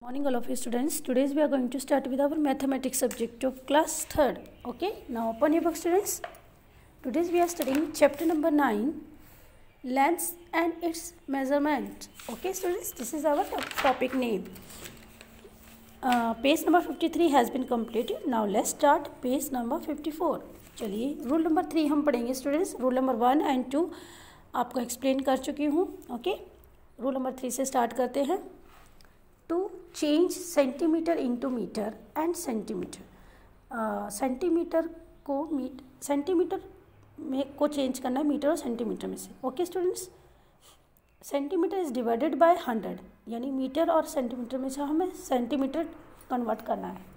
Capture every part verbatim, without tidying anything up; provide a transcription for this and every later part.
Morning all of you students. Today we are going to start with our mathematics subject of class third. Okay, now open your book students. Today we are studying chapter number nine, length and its measurement. Okay students, this is our topic name. uh, page number fifty-three has been completed. Now let's start page number fifty-four. चलिए rule number three हम पढ़ेंगे students. Rule number one and two आपको explain कर चुकी हूँ. Okay, rule number three से start करते हैं. To change centimetre into metre and centimetre. Centimetre को मीट सेंटीमीटर में को चेंज करना है मीटर और सेंटीमीटर में से. Okay students, centimetre is divided by hundred, यानी मीटर और सेंटीमीटर में से हमें सेंटीमीटर कन्वर्ट करना है.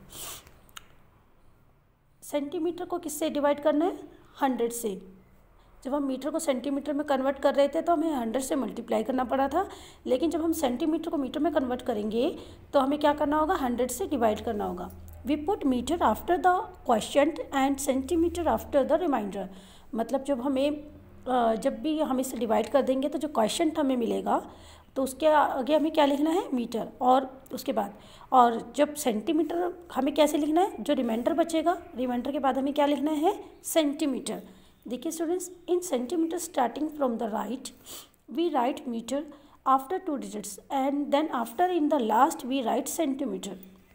सेंटीमीटर को किससे डिवाइड करना है? हंड्रेड से. जब हम मीटर को सेंटीमीटर में कन्वर्ट कर रहे थे तो हमें हंड्रेड से मल्टीप्लाई करना पड़ा था, लेकिन जब हम सेंटीमीटर को मीटर में कन्वर्ट करेंगे तो हमें क्या करना होगा? हंड्रेड से डिवाइड करना होगा. We put metre after the question and centimetre after the remainder. मतलब जब हमें जब भी हम इसे डिवाइड कर देंगे तो जो क्वेश्चन हमें मिलेगा तो उसके आगे हमें क्या लिखना है? मीटर. और उसके बाद और जब सेंटीमीटर हमें कैसे लिखना है? जो रिमाइंडर बचेगा, रिमाइंडर के बाद हमें क्या लिखना है? सेंटीमीटर. देखिए students, in centimetre starting from the right we write metre after two digits and then after in the last we write centimetre.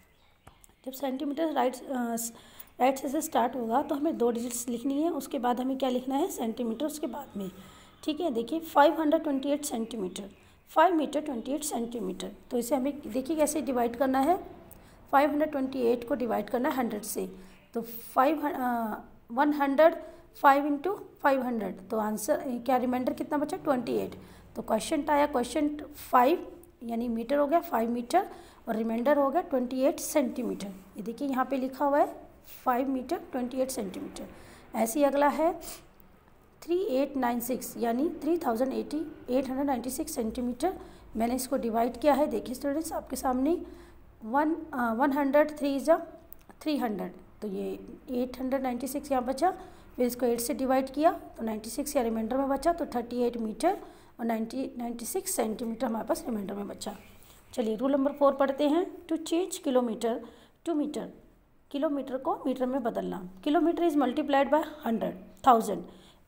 जब सेंटीमीटर राइट राइट से स्टार्ट होगा तो हमें दो डिजिट्स लिखनी है, उसके बाद हमें क्या लिखना है? सेंटीमीटर उसके बाद में. ठीक है, देखिए five hundred twenty eight centimetre, five metre twenty eight centimetre. तो इसे हमें देखिए कैसे डिवाइड करना है. फाइव हंड्रेड ट्वेंटी एट को डिवाइड करना है हंड्रेड से. तो five one hundred five into five hundred, तो आंसर क्या रिमाइंडर कितना बचा? Twenty eight. तो क्वेश्चन आया क्वेश्चन फाइव, यानी मीटर हो गया फाइव मीटर और रिमाइंडर हो गया ट्वेंटी एट सेंटीमीटर. ये देखिए यहाँ पे लिखा हुआ है five metre twenty eight centimetre. ऐसे ही अगला है थ्री एट नाइन सिक्स, यानी three thousand eighty eight hundred ninety six centimetre. मैंने इसको डिवाइड किया है. देखिए स्टूडेंट्स आपके सामने one one hundred three is three hundred, तो ये एट हंड्रेड नाइन्टी सिक्स यहाँ बचा. फिर इसको एट से डिवाइड किया तो नाइन्टी सिक्स या रिमाइंडर में बचा, तो थर्टी एट मीटर और नाइन्टी नाइन्टी सिक्स सेंटीमीटर हमारे पास रिमाइंडर में बचा. चलिए रूल नंबर फोर पढ़ते हैं. To change kilometre to metre, kilometre को मीटर में बदलना. Kilometre is multiplied by hundred thousand.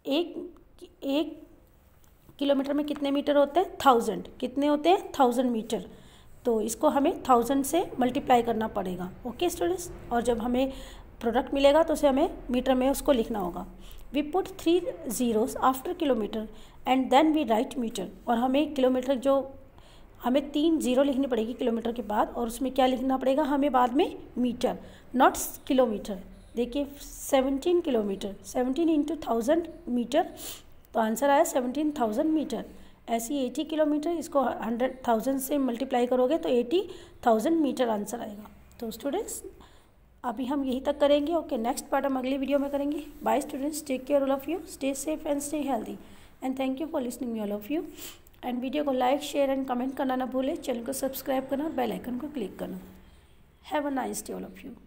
एक एक किलोमीटर में कितने मीटर होते हैं? थाउजेंड. कितने होते हैं? Thousand metre. तो इसको हमें थाउजेंड से मल्टीप्लाई करना पड़ेगा. ओके स्टूडेंट्स, और जब हमें प्रोडक्ट मिलेगा तो उसे हमें मीटर में उसको लिखना होगा. We put three zeros after kilometre and then we write metre. और हमें किलोमीटर जो हमें तीन जीरो लिखनी पड़ेगी किलोमीटर के बाद, और उसमें क्या लिखना पड़ेगा हमें बाद में? Metre, not kilometre. देखिए seventeen kilometre, seventeen into thousand metre, तो आंसर आया सेवनटीन थाउजेंड मीटर. ऐसी एटी किलोमीटर, इसको हंड्रेड थाउजेंड से मल्टीप्लाई करोगे तो एटी थाउजेंड मीटर आंसर आएगा. तो स्टूडेंट्स अभी हम यही तक करेंगे. ओके, नेक्स्ट पार्ट हम अगली वीडियो में करेंगे. Bye students, take care all of you, stay safe and stay healthy and thank you for listening me all of you. And video को लाइक शेयर एंड कमेंट करना ना भूलें. Channel को subscribe करना और बेल आइकन को click करना. Have a nice day all of you.